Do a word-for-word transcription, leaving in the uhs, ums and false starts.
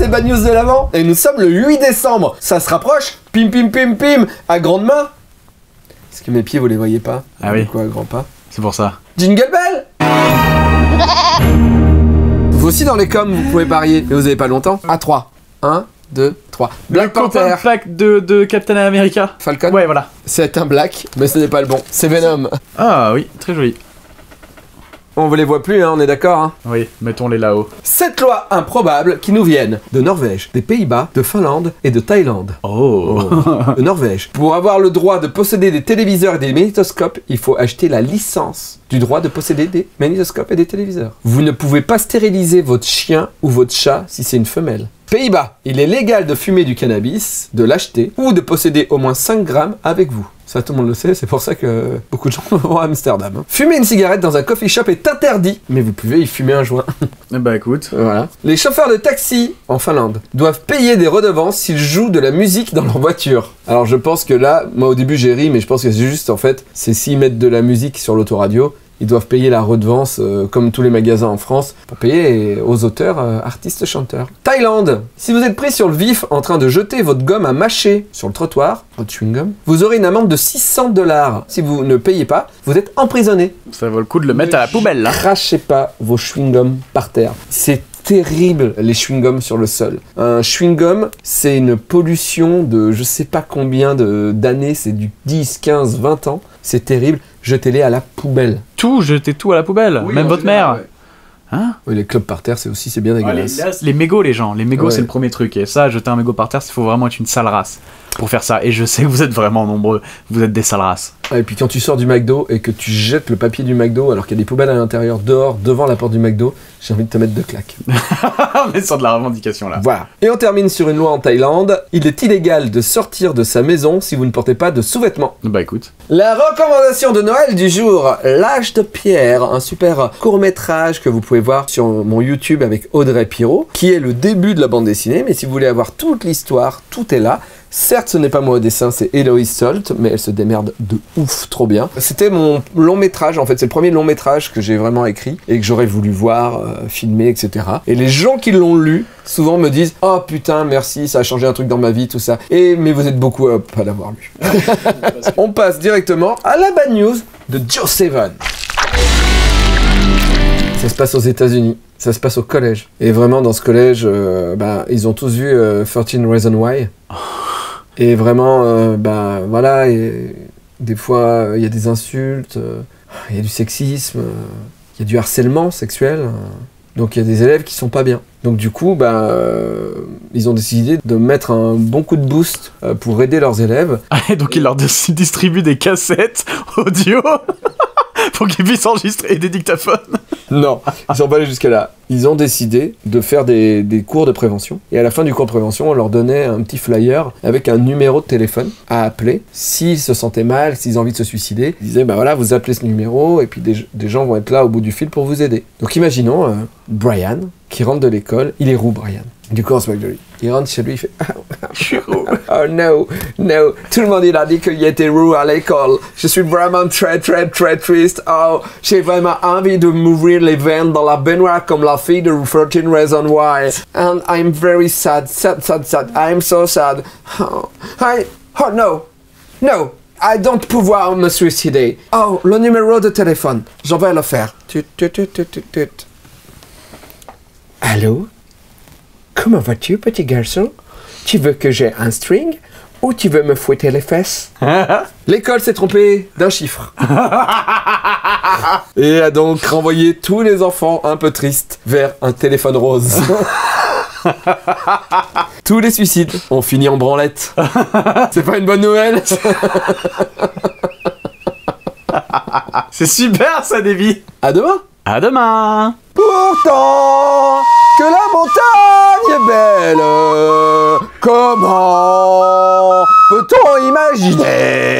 bad news de l'avant. Et nous sommes le huit décembre. Ça se rapproche. Pim, pim, pim, pim. À grandes mains. Est-ce que mes pieds, vous les voyez pas? Ah oui. Quoi, à grands pas? C'est pour ça. Jingle Bell. Vous aussi dans les coms, vous pouvez parier. Et vous avez pas longtemps. À trois. un, deux, trois. Black Panther. Plaque de, de Captain America. Falcon. Ouais, voilà. C'est un black, mais ce n'est pas le bon. C'est Venom. Ah oui, très joli. On ne les voit plus, hein, on est d'accord. Hein. Oui, mettons-les là-haut. Sept lois improbables qui nous viennent de Norvège, des Pays-Bas, de Finlande et de Thaïlande. Oh, oh. De Norvège. Pour avoir le droit de posséder des téléviseurs et des magnétoscopes, il faut acheter la licence du droit de posséder des magnétoscopes et des téléviseurs. Vous ne pouvez pas stériliser votre chien ou votre chat si c'est une femelle. Pays-Bas. Il est légal de fumer du cannabis, de l'acheter ou de posséder au moins cinq grammes avec vous. Ça, tout le monde le sait, c'est pour ça que beaucoup de gens vont à Amsterdam. Hein. Fumer une cigarette dans un coffee shop est interdit, mais vous pouvez y fumer un joint. Eh bah écoute. Voilà. Les chauffeurs de taxi en Finlande doivent payer des redevances s'ils jouent de la musique dans leur voiture. Alors je pense que là, moi au début j'ai ri, mais je pense que c'est juste en fait, c'est s'ils mettent de la musique sur l'autoradio, ils doivent payer la redevance, euh, comme tous les magasins en France, pour payer aux auteurs, euh, artistes, chanteurs. Thaïlande. Si vous êtes pris sur le vif en train de jeter votre gomme à mâcher sur le trottoir, votre chewing-gum, vous aurez une amende de six cents dollars. Si vous ne payez pas, vous êtes emprisonné. Ça vaut le coup de le mettre à la poubelle, là. Crachez pas vos chewing-gums par terre. C'est terrible, les chewing-gums sur le sol. Un chewing-gum, c'est une pollution de je sais pas combien de d'années, c'est du dix, quinze, vingt ans. C'est terrible. Jetez-les à la poubelle. Tout, jetez tout à la poubelle, oui, même votre général, mère. Ouais. Hein? Oui, les clubs par terre, c'est aussi c'est bien dégueulasse. Ah, les, les mégots, les gens, les mégots, ouais. C'est le premier truc. Et ça, jeter un mégot par terre, il faut vraiment être une sale race pour faire ça. Et je sais que vous êtes vraiment nombreux, vous êtes des sales races. Et puis quand tu sors du McDo et que tu jettes le papier du McDo alors qu'il y a des poubelles à l'intérieur, dehors, devant la porte du McDo, j'ai envie de te mettre deux claques. On est sur de la revendication là. Voilà. Et on termine sur une loi en Thaïlande. Il est illégal de sortir de sa maison si vous ne portez pas de sous-vêtements. Bah écoute. La recommandation de Noël du jour, L'âge de pierre, un super court-métrage que vous pouvez voir sur mon YouTube avec Audrey Pirot, qui est le début de la bande dessinée, mais si vous voulez avoir toute l'histoire, tout est là. Certes, ce n'est pas moi au dessin, c'est Héloïse Solt, mais elle se démerde de ouf, trop bien. C'était mon long métrage, en fait, c'est le premier long métrage que j'ai vraiment écrit et que j'aurais voulu voir, euh, filmer, et cetera. Et les gens qui l'ont lu, souvent me disent « Oh putain, merci, ça a changé un truc dans ma vie, tout ça. » Et mais vous êtes beaucoup à pas l'avoir lu. On passe directement à la bad news de Joe Seven. Ça se passe aux États-Unis. Ça se passe au collège. Et vraiment, dans ce collège, euh, bah, ils ont tous vu euh, thirteen Reasons Why. Et vraiment, euh, bah, voilà, et des fois, il euh, y a des insultes, il euh, y a du sexisme, il euh, y a du harcèlement sexuel. Euh, donc, il y a des élèves qui sont pas bien. Donc, du coup, bah, euh, ils ont décidé de mettre un bon coup de boost euh, pour aider leurs élèves. Et donc, ils leur distribuent des cassettes audio pour qu'ils puissent enregistrer des dictaphones. Non, ils sont pas allés jusqu'à là. Ils ont décidé de faire des, des cours de prévention. Et à la fin du cours de prévention, on leur donnait un petit flyer avec un numéro de téléphone à appeler. S'ils se sentaient mal, s'ils ont envie de se suicider, ils disaient, bah voilà, vous appelez ce numéro et puis des, des gens vont être là au bout du fil pour vous aider. Donc imaginons euh, Brian qui rentre de l'école. Il est roux, Brian. Du coup, on se moque de lui. Il rentre chez lui, il fait je suis roux. Oh no, no. Tout le monde il a dit qu'il était roux à l'école. Je suis vraiment très, très, très triste. Oh, j'ai vraiment envie de m'ouvrir les veines dans la baignoire comme la fille de thirteen Reasons Why. And I'm very sad, sad, sad, sad. I'm so sad. Oh, I, oh no, no. I don't pouvoir me suicider. Oh, le numéro de téléphone. Je vais le faire. Tut, tut, tut, tut, tut, tut. Allô? Comment vas-tu, petit garçon? Tu veux que j'ai un string ou tu veux me fouetter les fesses? L'école s'est trompée d'un chiffre. Et a donc renvoyé tous les enfants un peu tristes vers un téléphone rose. Tous les suicides ont fini en branlette. C'est pas une bonne nouvelle? C'est super ça, Davy. À demain. À demain. Pourtant que la montagne est belle, comment peut-on imaginer